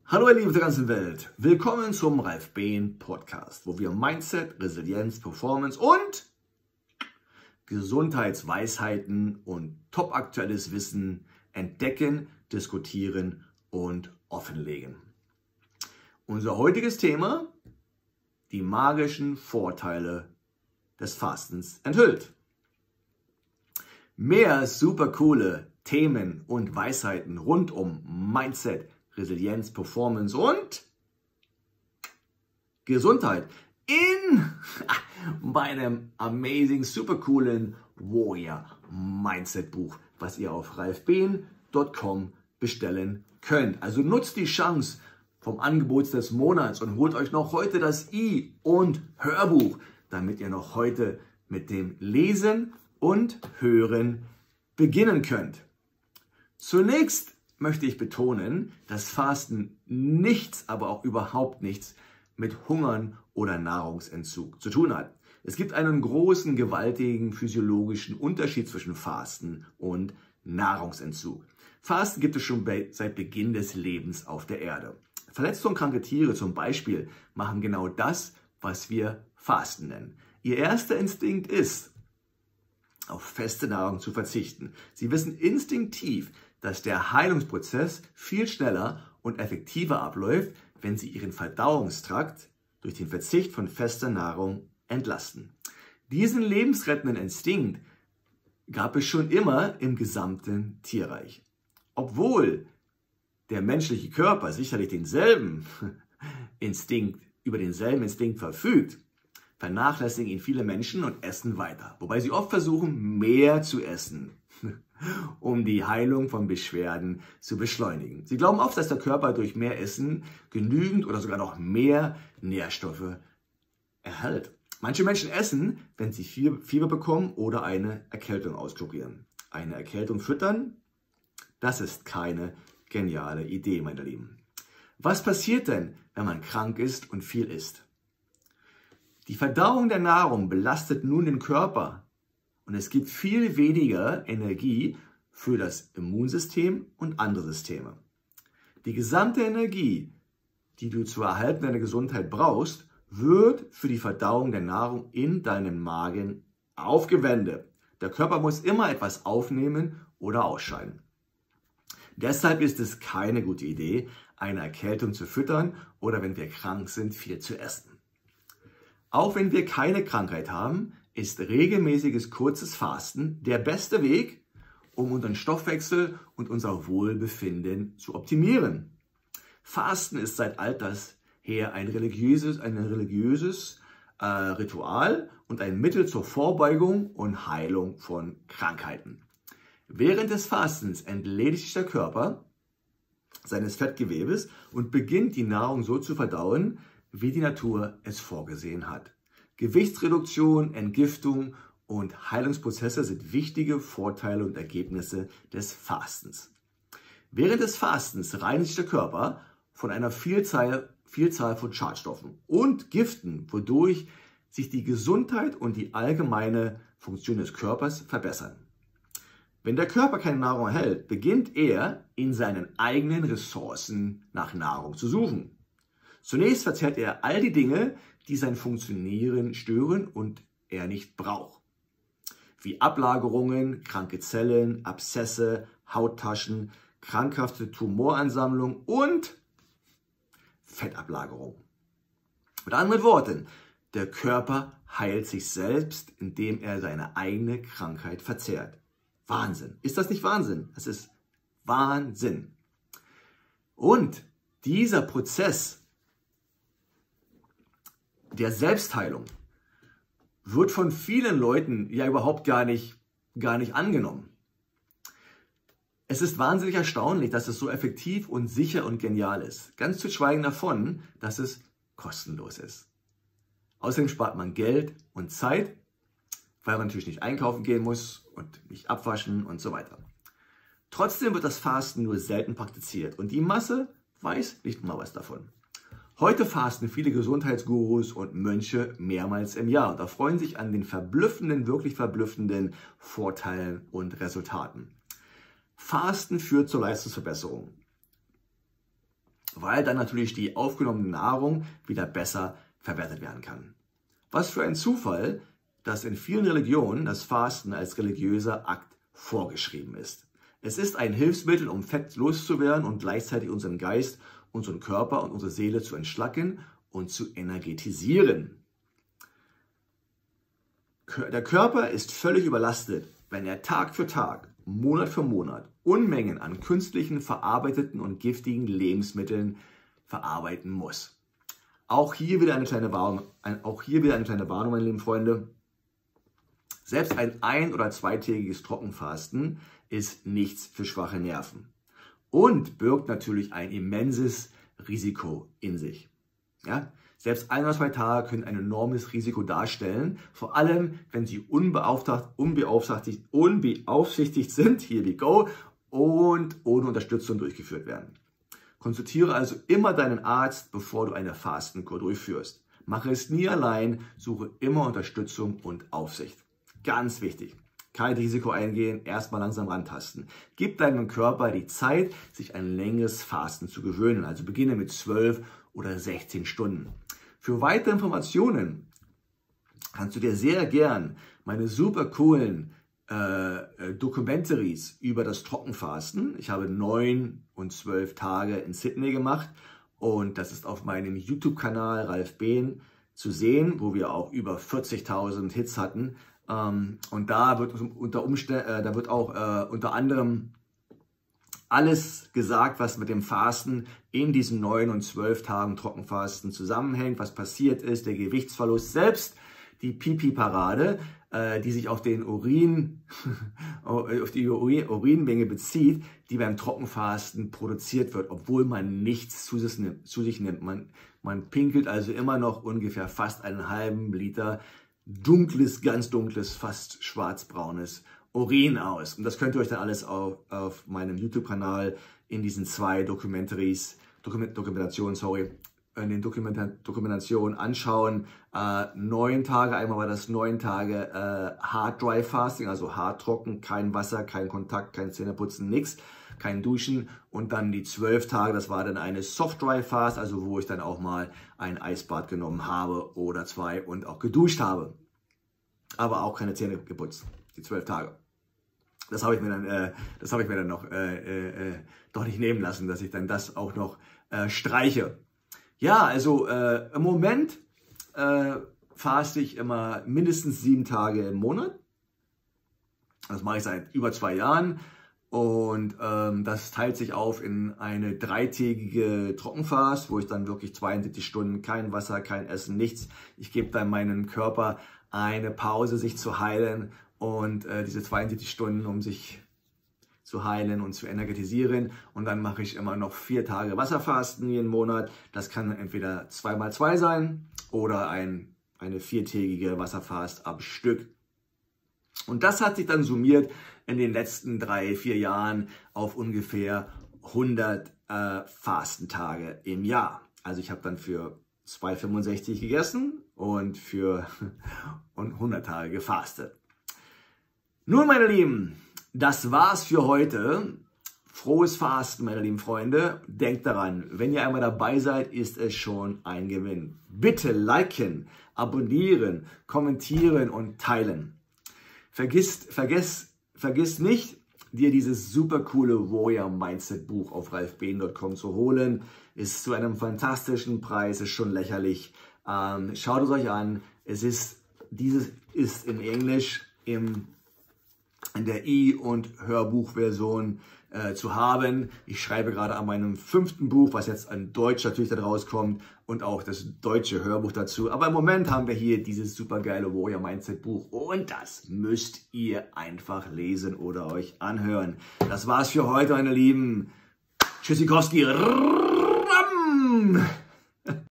Hallo ihr Lieben der ganzen Welt, willkommen zum Ralf Behn Podcast, wo wir Mindset, Resilienz, Performance und Gesundheitsweisheiten und topaktuelles Wissen entdecken, diskutieren und offenlegen. Unser heutiges Thema: die magischen Vorteile des Fastens enthüllt. Mehr super coole Themen und Weisheiten rund um Mindset, Resilienz, Performance und Gesundheit in meinem amazing, super coolen Warrior Mindset Buch, was ihr auf ralfbehn.com bestellen könnt. Also nutzt die Chance vom Angebot des Monats und holt euch noch heute das E- und Hörbuch, damit ihr noch heute mit dem Lesen und Hören beginnen könnt. Zunächst möchte ich betonen, dass Fasten nichts, aber auch überhaupt nichts mit Hungern oder Nahrungsentzug zu tun hat. Es gibt einen großen, gewaltigen physiologischen Unterschied zwischen Fasten und Nahrungsentzug. Fasten gibt es schon seit Beginn des Lebens auf der Erde. Verletzte und kranke Tiere zum Beispiel machen genau das, was wir Fasten nennen. Ihr erster Instinkt ist, auf feste Nahrung zu verzichten. Sie wissen instinktiv, dass der Heilungsprozess viel schneller und effektiver abläuft, wenn sie ihren Verdauungstrakt durch den Verzicht von fester Nahrung entlasten. Diesen lebensrettenden Instinkt gab es schon immer im gesamten Tierreich. Obwohl der menschliche Körper sicherlich über denselben Instinkt verfügt, vernachlässigen ihn viele Menschen und essen weiter, wobei sie oft versuchen, mehr zu essen, um die Heilung von Beschwerden zu beschleunigen. Sie glauben oft, dass der Körper durch mehr Essen genügend oder sogar noch mehr Nährstoffe erhält. Manche Menschen essen, wenn sie Fieber bekommen oder eine Erkältung auskurieren. Eine Erkältung füttern? Das ist keine geniale Idee, meine Lieben. Was passiert denn, wenn man krank ist und viel isst? Die Verdauung der Nahrung belastet nun den Körper und es gibt viel weniger Energie für das Immunsystem und andere Systeme. Die gesamte Energie, die du zur Erhaltung deiner Gesundheit brauchst, wird für die Verdauung der Nahrung in deinem Magen aufgewendet. Der Körper muss immer etwas aufnehmen oder ausscheiden. Deshalb ist es keine gute Idee, eine Erkältung zu füttern oder wenn wir krank sind, viel zu essen. Auch wenn wir keine Krankheit haben, ist regelmäßiges kurzes Fasten der beste Weg, um unseren Stoffwechsel und unser Wohlbefinden zu optimieren. Fasten ist seit alters her ein religiöses Ritual und ein Mittel zur Vorbeugung und Heilung von Krankheiten. Während des Fastens entledigt sich der Körper seines Fettgewebes und beginnt die Nahrung so zu verdauen, wie die Natur es vorgesehen hat. Gewichtsreduktion, Entgiftung und Heilungsprozesse sind wichtige Vorteile und Ergebnisse des Fastens. Während des Fastens reinigt sich der Körper von einer Vielzahl von Schadstoffen und Giften, wodurch sich die Gesundheit und die allgemeine Funktion des Körpers verbessern. Wenn der Körper keine Nahrung erhält, beginnt er in seinen eigenen Ressourcen nach Nahrung zu suchen. Zunächst verzehrt er all die Dinge, die sein Funktionieren stören und er nicht braucht. Wie Ablagerungen, kranke Zellen, Abszesse, Hauttaschen, krankhafte Tumoransammlung und Fettablagerung. Mit anderen Worten, der Körper heilt sich selbst, indem er seine eigene Krankheit verzehrt. Wahnsinn. Ist das nicht Wahnsinn? Das ist Wahnsinn. Und dieser Prozess der Selbstheilung wird von vielen Leuten ja überhaupt gar nicht angenommen. Es ist wahnsinnig erstaunlich, dass es so effektiv und sicher und genial ist. Ganz zu schweigen davon, dass es kostenlos ist. Außerdem spart man Geld und Zeit, weil man natürlich nicht einkaufen gehen muss und nicht abwaschen und so weiter. Trotzdem wird das Fasten nur selten praktiziert und die Masse weiß nicht mal was davon. Heute fasten viele Gesundheitsgurus und Mönche mehrmals im Jahr und erfreuen sich an den wirklich verblüffenden Vorteilen und Resultaten. Fasten führt zur Leistungsverbesserung. weil dann natürlich die aufgenommene Nahrung wieder besser verwertet werden kann. Was für ein Zufall, dass in vielen Religionen das Fasten als religiöser Akt vorgeschrieben ist. Es ist ein Hilfsmittel, um Fett loszuwerden und gleichzeitig unseren Geist, unseren Körper und unsere Seele zu entschlacken und zu energetisieren. Der Körper ist völlig überlastet, wenn er Tag für Tag, Monat für Monat Unmengen an künstlichen, verarbeiteten und giftigen Lebensmitteln verarbeiten muss. Auch hier wieder eine kleine Warnung, meine lieben Freunde. Selbst ein oder zweitägiges Trockenfasten ist nichts für schwache Nerven und birgt natürlich ein immenses Risiko in sich. Ja? Selbst 1 oder 2 Tage können ein enormes Risiko darstellen, vor allem wenn sie unbeaufsichtigt sind, here we go, und ohne Unterstützung durchgeführt werden. Konsultiere also immer deinen Arzt, bevor du eine Fastenkur durchführst. Mache es nie allein, suche immer Unterstützung und Aufsicht. Ganz wichtig. Kein Risiko eingehen, erstmal langsam rantasten. Gib deinem Körper die Zeit, sich an längeres Fasten zu gewöhnen. Also beginne mit 12 oder 16 Stunden. Für weitere Informationen kannst du dir sehr gern meine super coolen Documentaries über das Trockenfasten. Ich habe 9 und 12 Tage in Sydney gemacht und das ist auf meinem YouTube-Kanal Ralf Behn zu sehen, wo wir auch über 40.000 Hits hatten. Und da wird unter anderem alles gesagt, was mit dem Fasten in diesen 9 und 12 Tagen Trockenfasten zusammenhängt, was passiert ist, der Gewichtsverlust, selbst die Pipi-Parade, die sich auf den auf die Urinmenge bezieht, die beim Trockenfasten produziert wird, obwohl man nichts zu sich nimmt. Man pinkelt also immer noch ungefähr fast einen halben Liter dunkles, ganz dunkles, fast schwarzbraunes Urin aus. Und das könnt ihr euch dann alles auf meinem YouTube-Kanal in diesen 2 Dokumentationen anschauen. 9 Tage, einmal war das 9 Tage Hard Dry Fasting, also hart trocken, kein Wasser, kein Kontakt, kein Zähneputzen, nichts, kein Duschen. Und dann die 12 Tage, das war dann eine Soft Dry Fast, also wo ich dann auch mal ein Eisbad genommen habe oder 2 und auch geduscht habe. Aber auch keine Zähne geputzt, die 12 Tage. Das habe ich mir dann noch doch nicht nehmen lassen, dass ich dann das auch noch streiche. Ja, also im Moment faste ich immer mindestens 7 Tage im Monat. Das mache ich seit über 2 Jahren. Und das teilt sich auf in eine 3-tägige Trockenfast, wo ich dann wirklich 72 Stunden kein Wasser, kein Essen, nichts. Ich gebe dann meinem Körper eine Pause, sich zu heilen. Und diese 72 Stunden, um sich zu heilen und zu energetisieren. Und dann mache ich immer noch 4 Tage Wasserfasten jeden Monat. Das kann entweder 2x2 sein oder eine 4-tägige Wasserfast am Stück. Und das hat sich dann summiert in den letzten 3-4 Jahren auf ungefähr 100 Fastentage im Jahr. Also ich habe dann für 2,65 gegessen und für 100 Tage gefastet. Nun, meine Lieben, das war's für heute. Frohes Fasten, meine lieben Freunde. Denkt daran, wenn ihr einmal dabei seid, ist es schon ein Gewinn. Bitte liken, abonnieren, kommentieren und teilen. Vergiss nicht, dir dieses super coole Warrior Mindset Buch auf ralfbehn.com zu holen. Ist zu einem fantastischen Preis, ist schon lächerlich. Schaut es euch an. Dieses ist in Englisch in der E- und Hörbuchversion zu haben. Ich schreibe gerade an meinem 5. Buch, was jetzt an Deutsch natürlich dann rauskommt und auch das deutsche Hörbuch dazu. Aber im Moment haben wir hier dieses super geile Warrior Mindset Buch und das müsst ihr einfach lesen oder euch anhören. Das war's für heute, meine Lieben. Tschüssikowski.